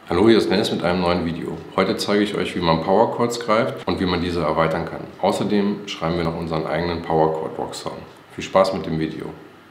Hallo, hier ist Dennis mit einem neuen Video. Heute zeige ich euch, wie man Power Chords greift und wie man diese erweitern kann. Außerdem schreiben wir noch unseren eigenen Power Chord Rock Song. Viel Spaß mit dem Video.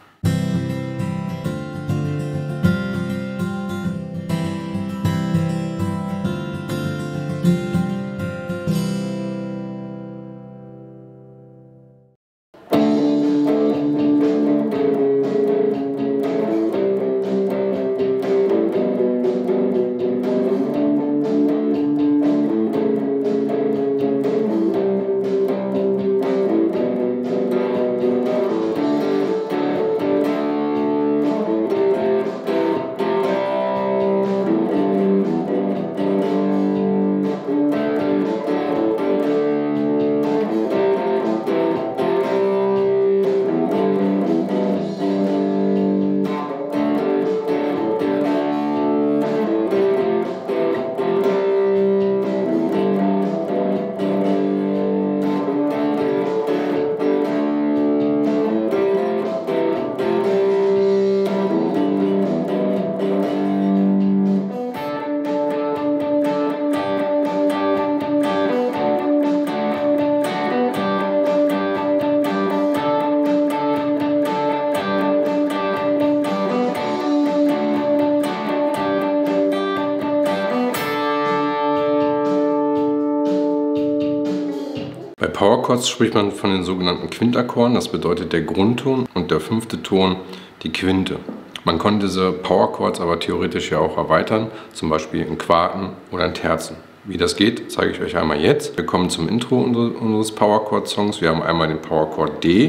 Bei Power Chords spricht man von den sogenannten Quintakkorden, das bedeutet der Grundton und der fünfte Ton die Quinte. Man kann diese Power Chords aber theoretisch ja auch erweitern, zum Beispiel in Quarten oder in Terzen. Wie das geht, zeige ich euch einmal jetzt. Wir kommen zum Intro unseres Power Chord Songs. Wir haben einmal den Power Chord D.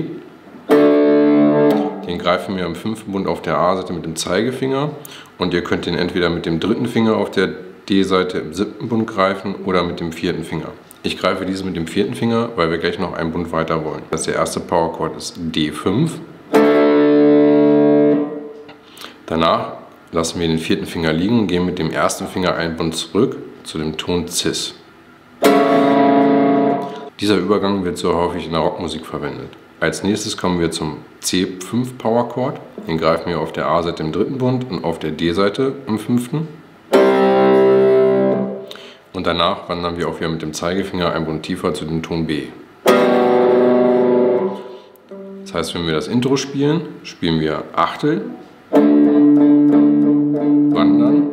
Den greifen wir im 5. Bund auf der A-Seite mit dem Zeigefinger und ihr könnt den entweder mit dem 3. Finger auf der D-Seite im 7. Bund greifen oder mit dem 4. Finger. Ich greife diese mit dem 4. Finger, weil wir gleich noch einen Bund weiter wollen. Das der erste Power Chord ist D5. Danach lassen wir den 4. Finger liegen und gehen mit dem 1. Finger einen Bund zurück zu dem Ton Cis. Dieser Übergang wird so häufig in der Rockmusik verwendet. Als nächstes kommen wir zum C5 Power Chord. Den greifen wir auf der A-Seite im 3. Bund und auf der D-Seite im 5. Und danach wandern wir auch wieder mit dem Zeigefinger einen Bund tiefer zu dem Ton B. Das heißt, wenn wir das Intro spielen, spielen wir Achtel, wandern,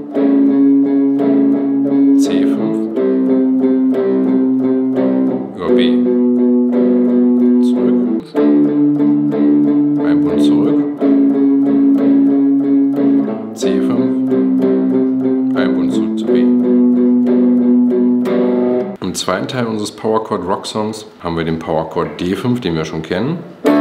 C5, über B, zurück, ein Bund zurück, C5, ein Bund zurück zu B. Im zweiten Teil unseres Power Chord Rock Songs haben wir den Power Chord D5, den wir schon kennen.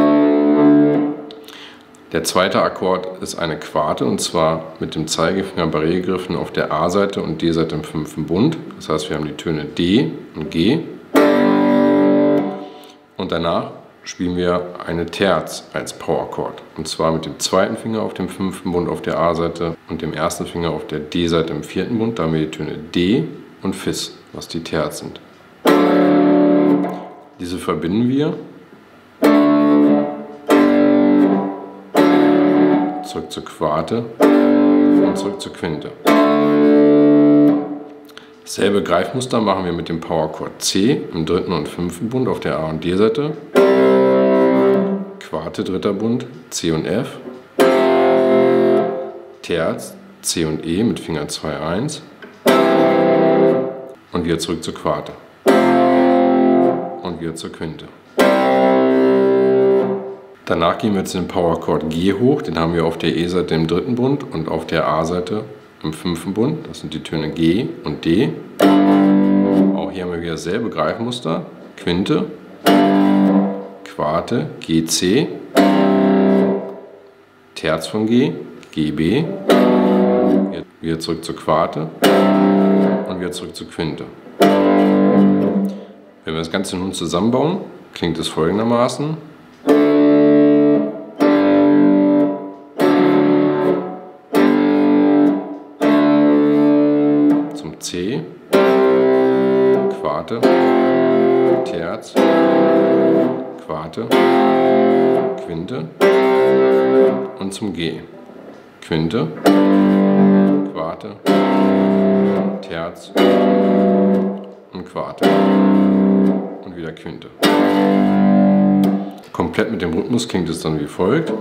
Der zweite Akkord ist eine Quarte und zwar mit dem Zeigefinger barré gegriffen auf der A-Seite und D-Seite im 5. Bund. Das heißt, wir haben die Töne D und G. Und danach spielen wir eine Terz als Power Chord. Und zwar mit dem 2. Finger auf dem 5. Bund auf der A-Seite und dem 1. Finger auf der D-Seite im 4. Bund. Da haben wir die Töne D und Fis, was die Terz sind. Diese verbinden wir. Zurück zur Quarte und zurück zur Quinte. Dasselbe Greifmuster machen wir mit dem Power Chord C im 3. und 5. Bund auf der A- und D-Seite. Quarte, 3. Bund, C und F. Terz, C und E mit Finger 2, 1. Und wieder zurück zur Quarte. Und wieder zur Quinte. Danach gehen wir zu dem Power Chord G hoch, den haben wir auf der E-Seite im 3. Bund und auf der A-Seite im 5. Bund. Das sind die Töne G und D. Auch hier haben wir wieder dasselbe Greifmuster. Quinte, Quarte, GC, Terz von G, GB, wieder zurück zur Quarte und wieder zurück zur Quinte. Wenn wir das Ganze nun zusammenbauen, klingt es folgendermaßen. Zum C, Quarte, Terz, Quarte, Quinte und zum G. Quinte, Quarte, Terz und Quarte und wieder Quinte. Komplett mit dem Rhythmus klingt es dann wie folgt.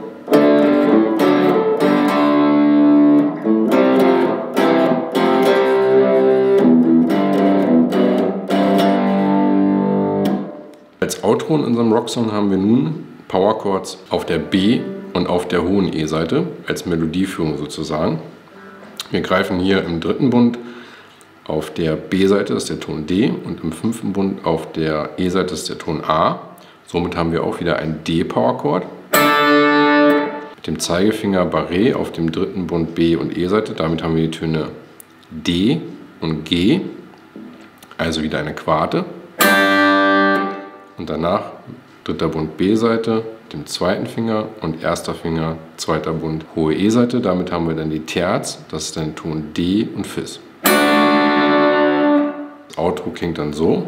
Als Outro in unserem Rocksong haben wir nun Power Chords auf der B- und auf der hohen E-Seite als Melodieführung sozusagen. Wir greifen hier im dritten Bund auf der B-Seite, das ist der Ton D, und im fünften Bund auf der E-Seite ist der Ton A. Somit haben wir auch wieder einen D-Power-Chord. Mit dem Zeigefinger Barré auf dem dritten Bund B- und E-Seite. Damit haben wir die Töne D und G, also wieder eine Quarte. Und danach dritter Bund B-Seite, dem zweiten Finger und erster Finger, zweiter Bund, hohe E-Seite. Damit haben wir dann die Terz, das ist dann Ton D und Fis. Das Outro klingt dann so.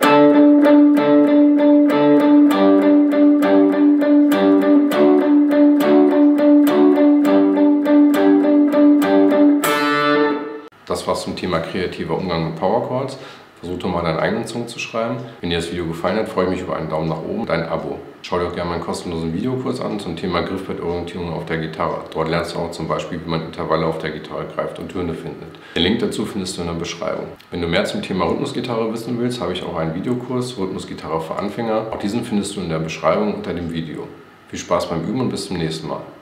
Das war's zum Thema kreativer Umgang mit Power Chords. Versuch doch mal deinen eigenen Song zu schreiben. Wenn dir das Video gefallen hat, freue ich mich über einen Daumen nach oben und ein Abo. Schau dir auch gerne meinen kostenlosen Videokurs an zum Thema Griffbrettorientierung auf der Gitarre. Dort lernst du auch zum Beispiel, wie man Intervalle auf der Gitarre greift und Töne findet. Den Link dazu findest du in der Beschreibung. Wenn du mehr zum Thema Rhythmusgitarre wissen willst, habe ich auch einen Videokurs Rhythmusgitarre für Anfänger. Auch diesen findest du in der Beschreibung unter dem Video. Viel Spaß beim Üben und bis zum nächsten Mal.